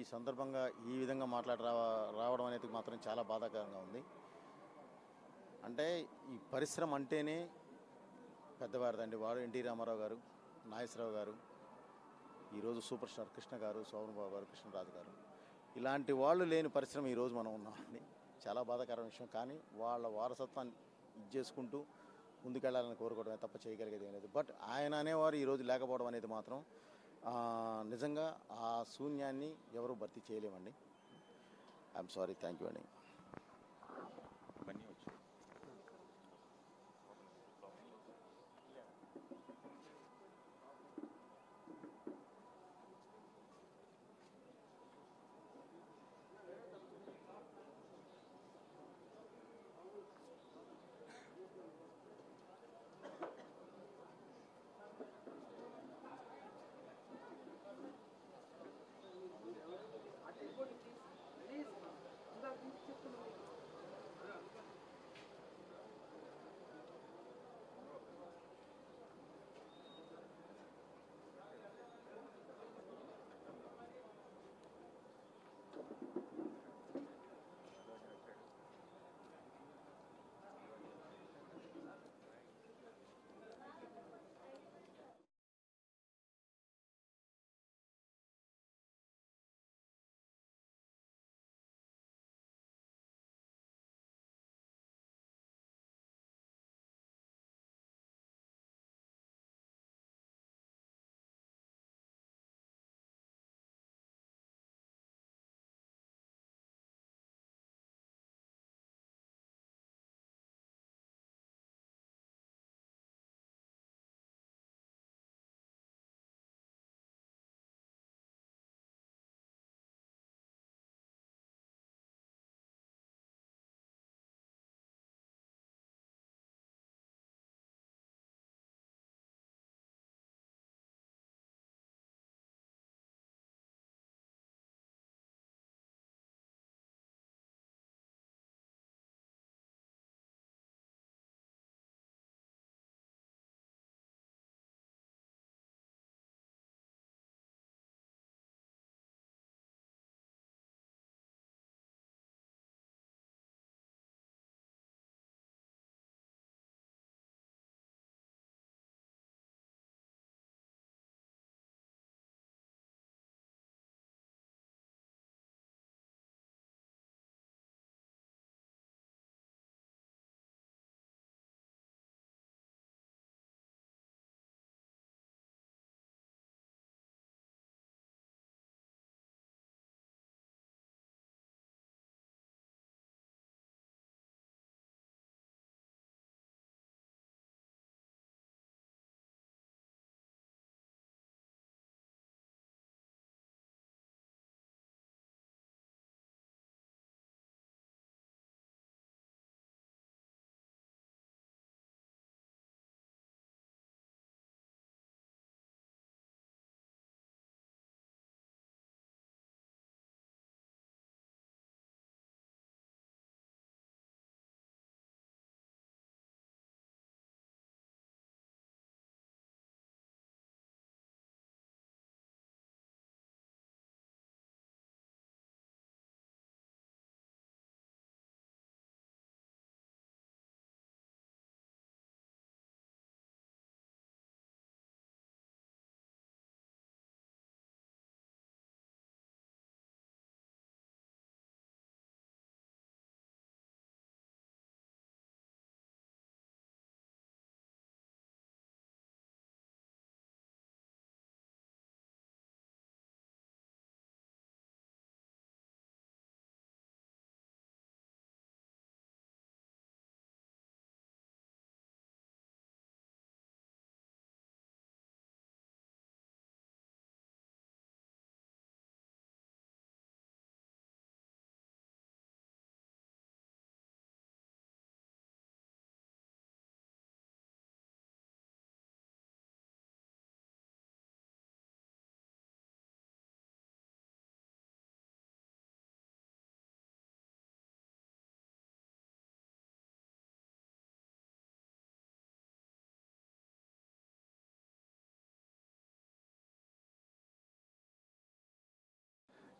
సందర్భంగా ఈ విధంగా రావడం అనేది మాత్రం చాలా బాధాకరంగా ఉంది. అంటే ఈ పరిశ్రమ అంటేనే పెద్దవారిదండి. వారు ఎన్టీ రామారావు గారు, నాగేశ్వరరావు గారు, ఈరోజు సూపర్ స్టార్ కృష్ణ గారు, శోభన్ బాబు గారు, కృష్ణరాజు గారు, ఇలాంటి వాళ్ళు లేని పరిశ్రమ ఈరోజు మనం ఉన్నామండి. చాలా బాధాకరమైన విషయం. కానీ వాళ్ళ వారసత్వాన్ని చేసుకుంటూ ముందుకెళ్లాలని కోరుకోవడమే తప్ప చేయగలిగేది ఏం లేదు. బట్ ఆయన అనేవారు ఈరోజు లేకపోవడం అనేది మాత్రం నిజంగా ఆ శూన్యాన్ని ఎవరు భర్తీ చేయలేమండి. I'm sorry. థ్యాంక్ యూ అండి.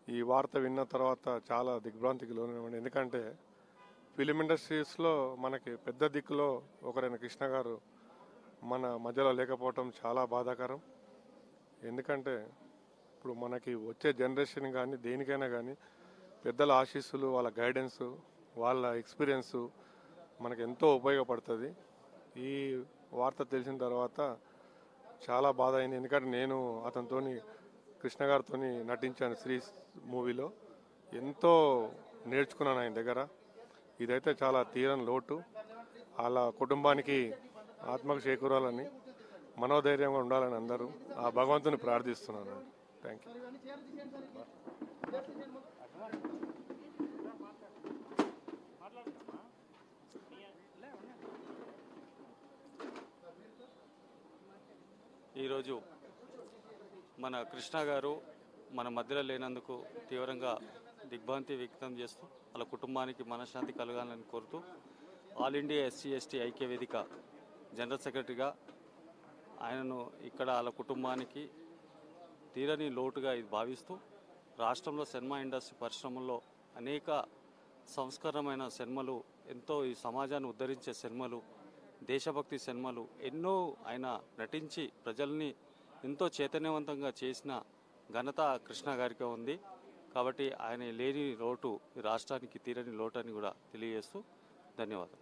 ఈ వార్త విన్న తర్వాత చాలా దిగ్భ్రాంతికి లోనయ్యామండి. ఎందుకంటే ఫిలిం ఇండస్ట్రీస్లో మనకి పెద్ద దిక్కులో ఒకరైన కృష్ణ గారు మన మధ్యలో లేకపోవటం చాలా బాధాకరం. ఎందుకంటే ఇప్పుడు మనకి వచ్చే జనరేషన్ కానీ దేనికైనా కానీ పెద్దల ఆశీస్సులు, వాళ్ళ గైడెన్స్, వాళ్ళ ఎక్స్పీరియన్సు మనకు ఎంతో ఉపయోగపడుతుంది. ఈ వార్త తెలిసిన తర్వాత చాలా బాధ అయింది. ఎందుకంటే నేను అతనితోని కృష్ణ గారితో నటించాను శ్రీ మూవీలో. ఎంతో నేర్చుకున్నాను ఆయన దగ్గర. ఇదైతే చాలా తీరని లోటు. వాళ్ళ కుటుంబానికి ఆత్మకు చేకూరాలని, మనోధైర్యంగా ఉండాలని అందరూ ఆ భగవంతుని ప్రార్థిస్తున్నాను. Thank you. ఈరోజు మన కృష్ణ గారు మన మధ్యలో లేనందుకు తీవ్రంగా దిగ్భ్రాంతి వ్యక్తం చేస్తూ వాళ్ళ కుటుంబానికి మనశ్శాంతి కలగాలని కోరుతూ ఆల్ ఇండియా ఎస్సీ ఎస్టీ ఐక్య వేదిక జనరల్ సెక్రటరీగా ఆయనను ఇక్కడ వాళ్ళ కుటుంబానికి తీరని లోటుగా ఇది భావిస్తూ రాష్ట్రంలో సినిమా ఇండస్ట్రీ పరిశ్రమల్లో అనేక సంస్కరమైన సినిమాలు, ఎంతో ఈ సమాజాన్ని ఉద్ధరించే సినిమాలు, దేశభక్తి సినిమాలు ఎన్నో ఆయన నటించి ప్రజల్ని ఎంతో చైతన్యవంతంగా చేసిన ఘనత కృష్ణ గారికి ఉంది. కాబట్టి ఆయన లేని లోటు ఈ రాష్ట్రానికి తీరని లోటు అని కూడా తెలియజేస్తూ ధన్యవాదాలు.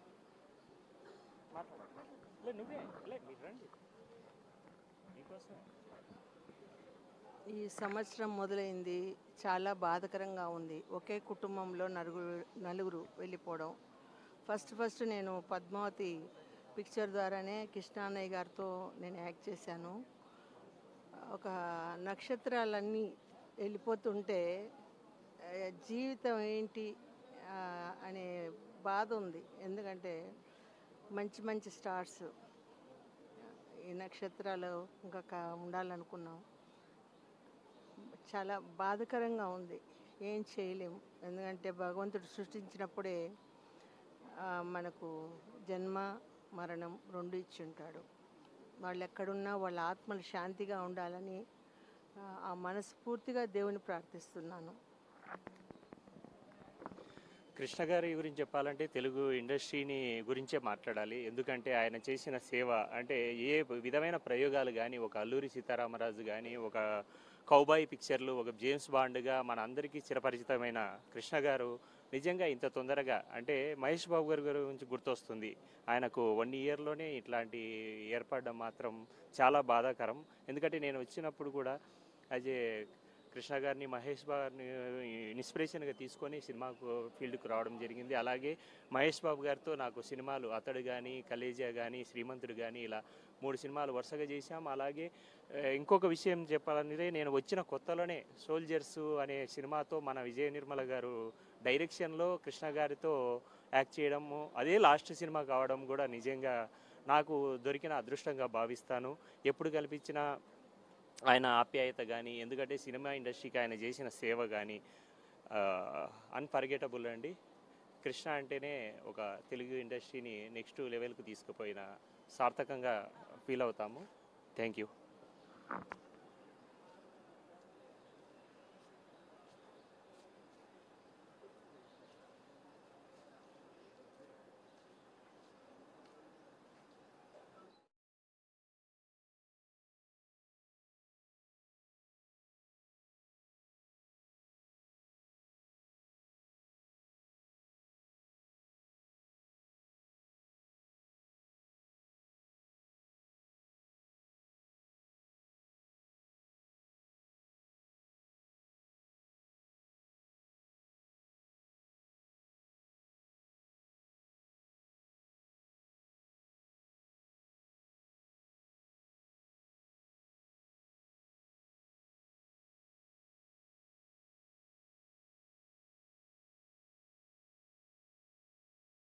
ఈ సంవత్సరం మొదలైంది చాలా బాధాకరంగా ఉంది. ఒకే కుటుంబంలో నలుగురు వెళ్ళిపోవడం. ఫస్ట్ నేను పద్మావతి పిక్చర్ ద్వారానే కృష్ణాన్నయ్య గారితో నేను యాక్ట్ చేశాను. ఒక నక్షత్రాలన్నీ వెళ్ళిపోతుంటే జీవితం ఏంటి అనే బాధ ఉంది. ఎందుకంటే మంచి మంచి స్టార్స్, ఈ నక్షత్రాలు ఇంకా ఉండాలనుకున్నాం. చాలా బాధాకరంగా ఉంది. ఏం చేయలేము. ఎందుకంటే భగవంతుడు సృష్టించినప్పుడే మనకు జన్మ మరణం రెండు ఇచ్చి ఉంటాడు. వాళ్ళు ఎక్కడున్నా వాళ్ళ ఆత్మలు శాంతిగా ఉండాలని ఆ మనస్ఫూర్తిగా దేవుని ప్రార్థిస్తున్నాను. కృష్ణ గారి గురించి చెప్పాలంటే తెలుగు ఇండస్ట్రీని గురించే మాట్లాడాలి. ఎందుకంటే ఆయన చేసిన సేవ అంటే ఏ విధమైన ప్రయోగాలు కానీ, ఒక అల్లూరి సీతారామరాజు కానీ, ఒక కౌబాయ్ పిక్చర్లు, ఒక జేమ్స్ బాండ్గా మన అందరికీ చిరపరిచితమైన కృష్ణ గారు నిజంగా ఇంత తొందరగా అంటే మహేష్ బాబు గారి గురించి గుర్తొస్తుంది. ఆయనకు 1 ఇయర్లోనే ఇట్లాంటి ఏర్పడడం మాత్రం చాలా బాధాకరం. ఎందుకంటే నేను వచ్చినప్పుడు కూడా యాజ్ ఏ కృష్ణ గారిని, మహేష్ బాబుని ఇన్స్పిరేషన్గా తీసుకొని సినిమాకు ఫీల్డ్కు రావడం జరిగింది. అలాగే మహేష్ బాబు గారితో నాకు సినిమాలు అతడు కానీ, కలేజా కానీ, శ్రీమంతుడు కానీ ఇలా 3 సినిమాలు వరుసగా చేశాం. అలాగే ఇంకొక విషయం చెప్పాలంటే నేను వచ్చిన కొత్తలోనే సోల్జర్స్ అనే సినిమాతో మన విజయ నిర్మల గారు డైరెక్షన్లో కృష్ణ గారితో యాక్ట్ చేయడము, అదే లాస్ట్ సినిమా కావడం కూడా నిజంగా నాకు దొరికిన అదృష్టంగా భావిస్తాను. ఎప్పుడు కల్పించిన ఆయన ఆప్యాయత కానీ, ఎందుకంటే సినిమా ఇండస్ట్రీకి ఆయన చేసిన సేవ కానీ అన్ఫర్గెటబుల్ అండి. కృష్ణ అంటేనే ఒక తెలుగు ఇండస్ట్రీని నెక్స్ట్ లెవెల్కు తీసుకుపోయిన సార్థకంగా ఫీల్ అవుతాము. Thank you.